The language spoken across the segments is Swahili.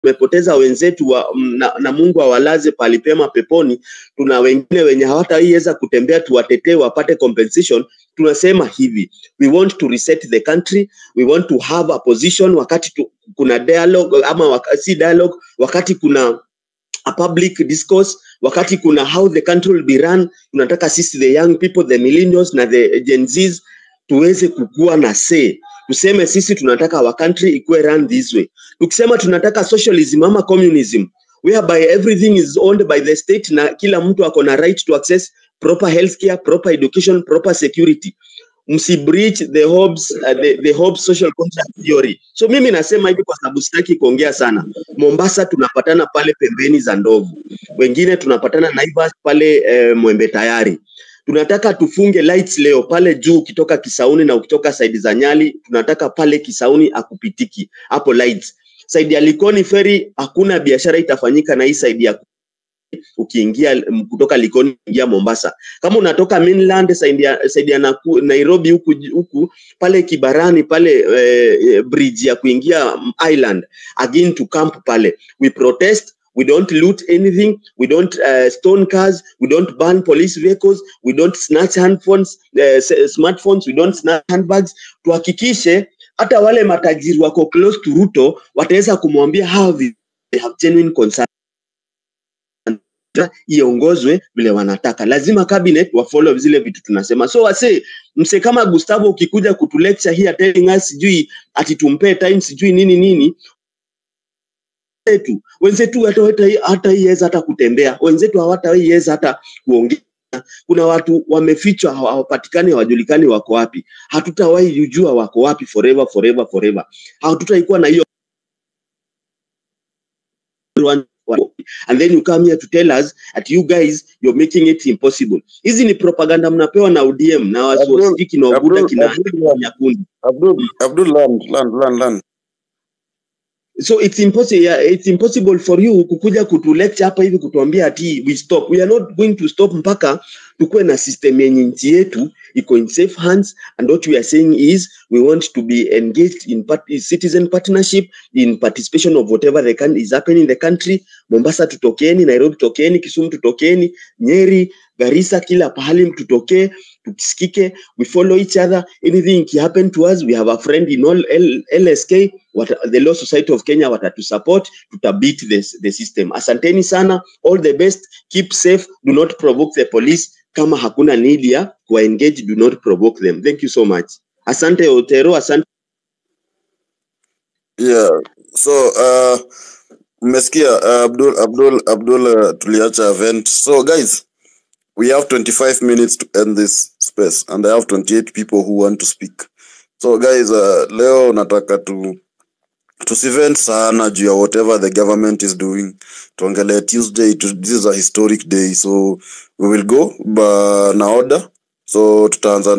tumepoteza wenzetu na Mungu awalaze palipema peponi. Tuna wengine wenye hawataweza kutembea, tuwatetee wapate compensation. Tunasema hivi, we want to reset the country, we want to have a position wakati kuna dialogue ama si dialogue, wakati kuna a public discourse, wakati kuna how the country will be run. Tunataka sisi the young people, the millennials na the GenZs tuweze kukua na say. Tuseme sisi tunataka our country ikuwe run this way. Tukisema tunataka socialism ama communism, whereby everything is owned by the state na kila mtu ako na right to access proper healthcare, proper education, proper security. Msibreach the Hobbes social contract theory. So mimi nasema hivi kwa sababu sitaki kuongea sana. Mombasa tunapatana pale pembeni za Ndovu. Wengine tunapatana Naivas pale Mwembe Tayari. Tunataka tufunge lights leo pale juu ukitoka Kisauni na ukitoka side za Nyali. Tunataka pale Kisauni akupitiki. Hapo lights. Side ya Likoni ferry hakuna biashara itafanyika na hii side ya ukiingia kutoka Likoni ingia Mombasa. Kama unatoka mainland side ya Nairobi huku pale Kibarani pale bridge ya kuingia island again to camp pale. We protest, we don't loot anything, we don't stone cars, we don't burn police vehicles, we don't snatch smartphones, we don't snatch handbags. Tuhakikishe hata wale matajiri wako close to Ruto wataweza kumwambia how they have genuine concern iongozwe vile wanataka. Lazima cabinet wa follow zile vitu tunasema. So wase mse kama Gustavo ukikuja kutulecture here telling us sijui ati tumpe time sijui nini wenzetu hata hata kutembea, wenzetu hawataweza hata kuongea. Kuna watu wamefichwa hawapatikani, hawajulikani wako wapi. Hatutawahi kujua wako wapi forever. Hatutaikuwa na hiyo. And then you come here to tell us that you guys you're making it impossible. Hizi ni propaganda mnapewa na ODM na wasiki na Obuda kina Nyakundi. Abdul land. So it's impossible for you kukuja kutulecture hapa hivi kutuambia ati we stop. We are not going to stop mpaka tukue na system yenye nchi yetu iko in safe hands. And what we are saying is we want to be engaged in citizen partnership, in participation of whatever is happening in the country. Mombasa tutokeni, Nairobi tutokeni, Kisumu tutokeni, Nyeri, Garissa, kila pahali tutokee, tukisikike. We follow each other. Anything can happen to us, we have a friend in all LSK, the Law Society of Kenya, to support, to beat the system. Asanteni sana, all the best, keep safe, do not provoke the police. Kama hakuna need ya kuwa engage, do not provoke them. Thank you so much. Asante Otero, asante. Yeah, so umesikia Abdul tuliacha event. So guys, we have 25 minutes to end this space and I have 28 people who want to speak. So guys, leo nataka tusivent sana juu ya whatever the government is doing. Tuangalie Tuesday, this is a historic day, so we will go na order. So tutaanza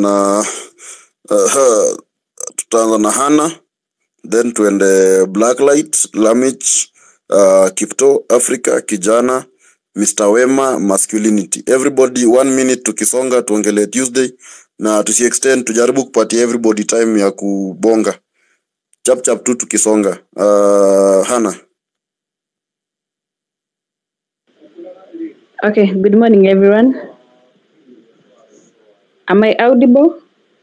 na Hana, then tuende Blacklight, Lamich, Kipto, Africa, Kijana, Mr. Wema, Masculinity. Everybody 1 minute tukisonga tuangalie Tuesday na tusi extend, tujaribu kupatia everybody time ya kubonga. Chap tu tukisonga. Hana. Okay, good morning everyone. Am I audible?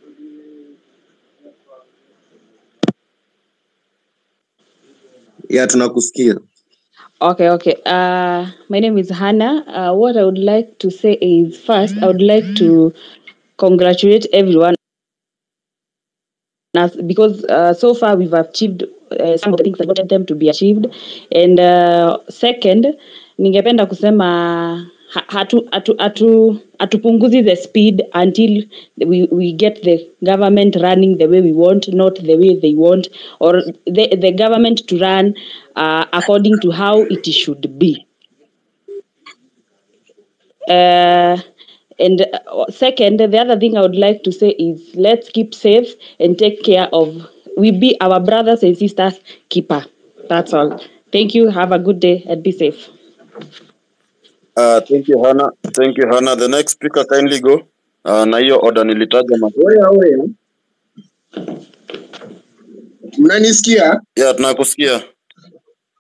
Yeah, tunakusikia. Okay. My name is Hannah. What I would like to say is, first, I would like to congratulate everyone because so far we've achieved some of the things that wanted them to be achieved. And second, ningependa kusema hatupunguzi the speed until we get the government running the way we want, not the way they want, or the government to run according to how it should be. And second, the other thing I would like to say is let's keep safe and take care of, we be our brothers and sisters keeper. That's all. Thank you. Have a good day and be safe. Thank you, Hannah. The next speaker, kindly go. Na hiyo order nilitaja Oya. Mnanisikia? Yeah, tunakusikia.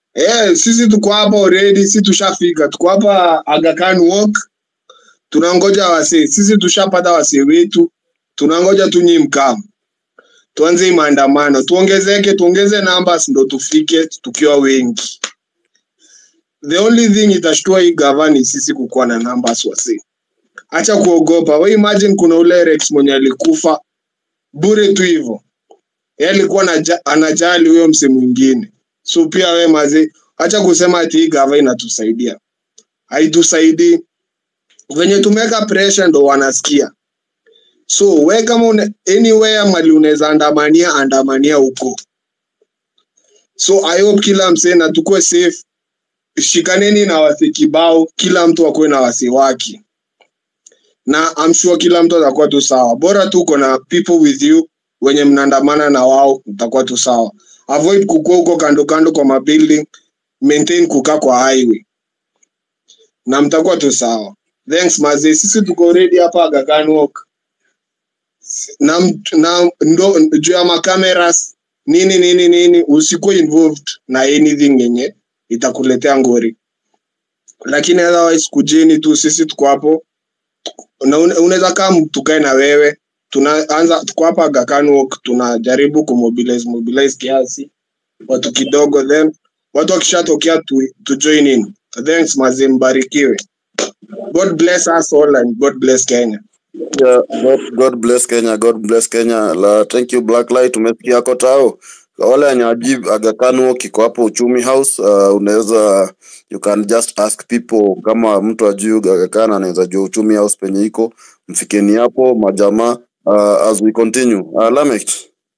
Sisi tuko hapa already, sisi tushafika. Tuko hapa Aga Khan Walk. Tunangoja wasee. Sisi tushapata wasee wetu. Tunangoja tu nyinyi mkam. Tuanze maandamano. Tuongeze numbers ndo tufike tukiwa wengi. The only thing itashtua hii gavana sisi kukuwa na numbers wasee. Acha kuogopa. Wewe imagine kuna ule Rex mwenye alikufa bure tu hivyo. Yeye alikuwa anajali huyo mse mwingine. So pia wewe mazee, acha kusema ati hii gava inatusaidia. Haitusaidii. Venye tumeka pressure ndo wanasikia. So wewe kama anywhere mali unaweza andamania huko. So I hope kila mse na tukue safe. Shikaneni na wase kibao, kila mtu akue na wase wake. Na I'm sure kila mtu atakuwa tu sawa. Bora tu uko na people with you wenye mnaandamana na wao, utakuwa tu sawa. Avoid kukua huko kando kwa mabuilding, maintain kukaa kwa highway. Na mtakuwa tu sawa. Thanks mazee, sisi tuko ready hapa Aga Khan Walk. Na ndo juu ya makameras nini usikuwe involved na anything yenye itakuletea ngori. Lakini otherwise kujeni tu, sisi tuko hapo. Unaweza kama tukae na wewe. Tuko hapa Aga Khan Walk, tunajaribu kumobilize kiasi watu kidogo, then watu wakishatokea to join in. Thanks mazee, mbarikiwe. God bless us all and God bless Kenya. Yeah, God bless Kenya. God bless Kenya. Thank you Blacklight, umesikia kotao. Wale anyajib Aga Khan Walk iko hapo Uchumi House. Unaweza, you can just ask people kama mtu ajui Aga Khan anaweza jua Uchumi House penye iko, mfikeni hapo majamaa. As we continue, Lamek.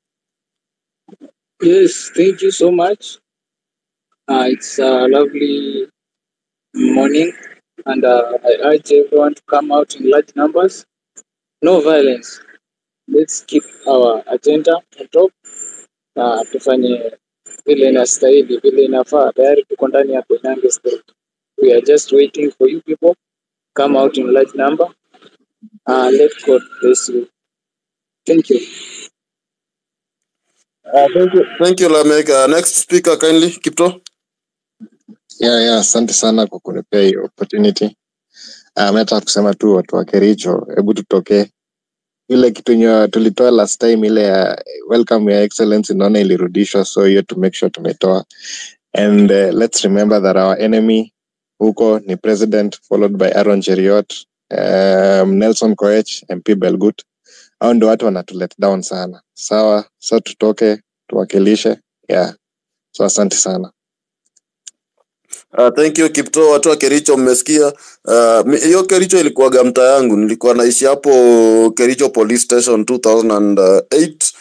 Yes, thank you so much. It's a lovely morning, and I urge everyone to come out in large numbers. No violence. Let's keep our agenda on top. Tufanye vile inastahili, vile inafaa. Tayari tuko ndani ya Koinange State. We are just waiting for you people. Come out in large number. Let God bless you. Thank you. Thank you Lamek. Next speaker kindly, Kipto. Yeah, asante sana kwa kunipea hii opportunity. Nataka kusema tu watu wa Kericho, hebu tutoke ile kitu yenye tulitoa last time, ile ya welcome your excellency, naona ilirudishwa, so hiyo to make sure tumetoa. And let's remember that our enemy huko ni president followed by Aaron Cheriot, Nelson Koech, MP Belgut. Hao ndio watu wanatulet down sana. Sawa, so tutoke tuwakilishe. Yeah, so asante sana. Thank you Kipto. Watu wa Kericho mmesikia. Hiyo Kericho ilikuwa gamta yangu. Nilikuwa naishi hapo Kericho Police Station 2008.